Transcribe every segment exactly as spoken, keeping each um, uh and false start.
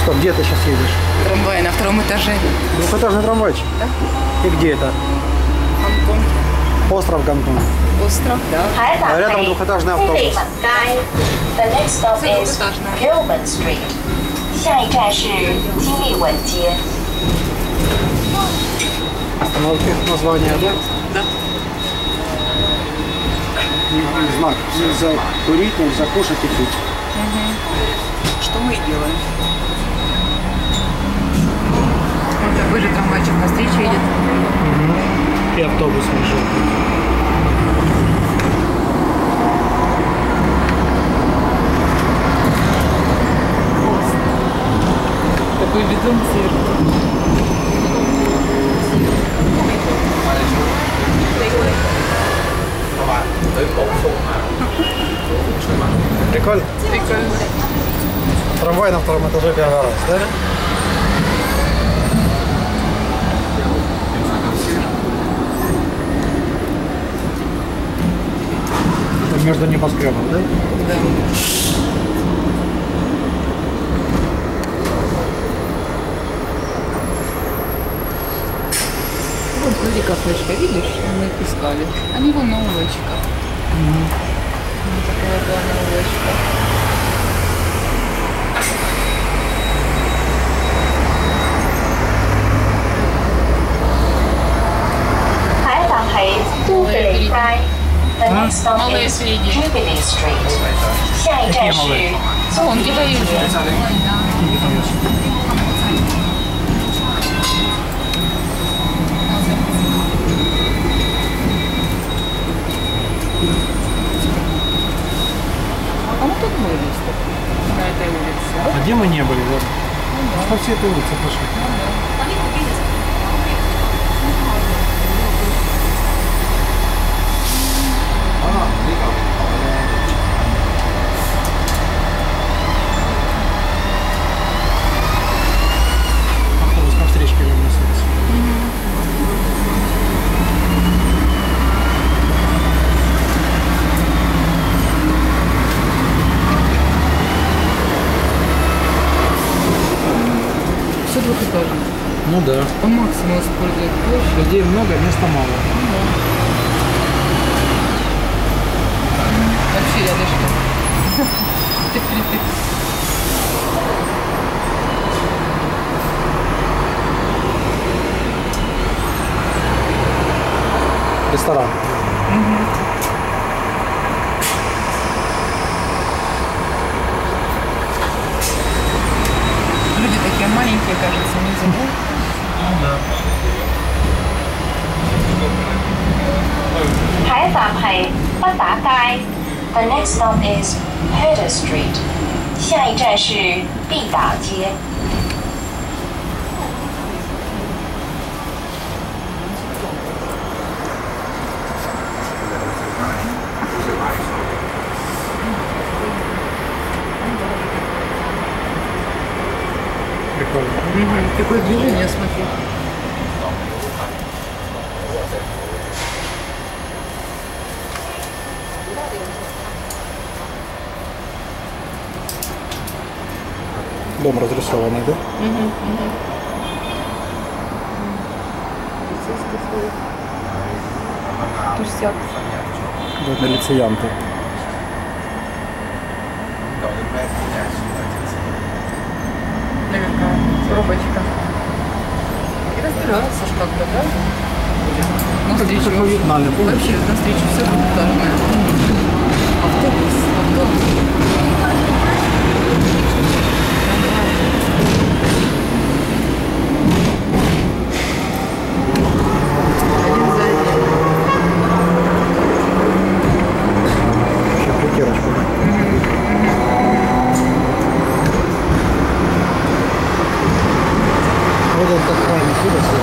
что, где ты сейчас едешь? Трамвай на втором этаже. Двухэтажный трамвайчик? Да. И где это? Гонконг. Остров Гонконг. Остров, да. А рядом двухэтажный автобус. The next stop is Gilman Street. 下一站是金立文街。 Остановки, название, да? Да. Знак. Нельзя курить, нельзя кушать и пить. Угу. Что мы и делаем. Вот такой же трамвайчик навстречу едет. Угу. И автобус желтый. Такой бетон сверху. Прикольно? Прикольно. Трамвай на втором этаже первый раз, да? Это между небоскребом, да? Да. Вот смотри, кафешка, видишь, мы их искали. Они вон на улочках. Угу. Вот такая главная улочка. The next stop Малые is средние. Jubilee Street. 下一站是 Вон, где-то южно. А мы тут были, на этой улице. А где мы не были, да? По всей этой улице пошли. Автобус на встречке несется. Все двухэтажное. Ну да. По максимуму используют площадь. Людей много, места мало. Вообще рядышком. Тык-тык-тык. Ресторан. Люди такие маленькие, кажется, внизу. Ну да. 下一站係北打街。The next stop is Herder Street. 下一站是必打街。 Прикольно. Угу. Такое движение, смотри. Дом разрисованный, да? Угу, угу. Тусят. Вот милициянты. Такая пробочка. И разбираются ж как-то, да? На встречу. Как во Вьетнаме, помнишь? Вообще, на встречу все двухэтажное. Автобус, автобус. Вот он как правильно вырос.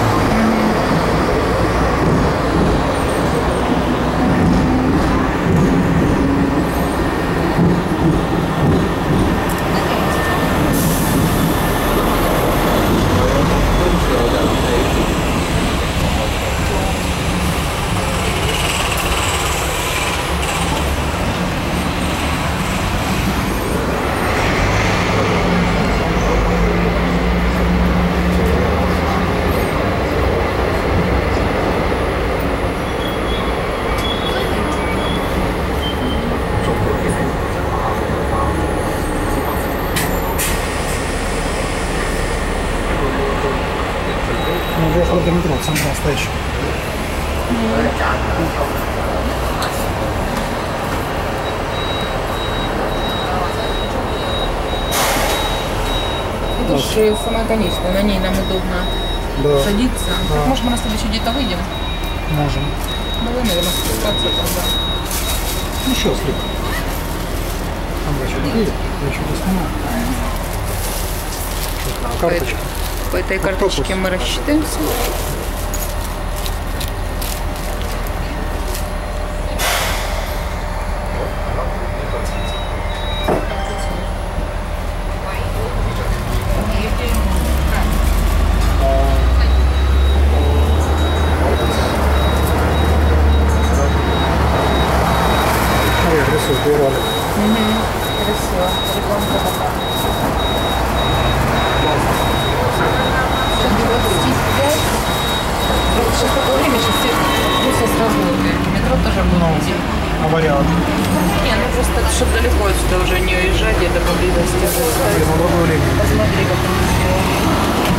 до метро, центра стоящий. Это же самое конечное, на ней нам удобно Да. садиться. Да. Так, может, мы на следующий где-то выйдем? Можем. Давай, наверное, спускаться тогда. Еще слег. Там врачи едет, я что-то снимаю. Карточка. По этой карточке мы рассчитаемся. Ой, рисуют, бывали. Красиво. Рекламка такая. Сейчас двадцать пять. Сейчас такое время, сейчас все все с работы. Метро тоже будет. А вариант? Не, ну просто, чтобы далеко отсюда уже не уезжать, где-то поблизости. Я на другое время. Посмотри, как они сделали.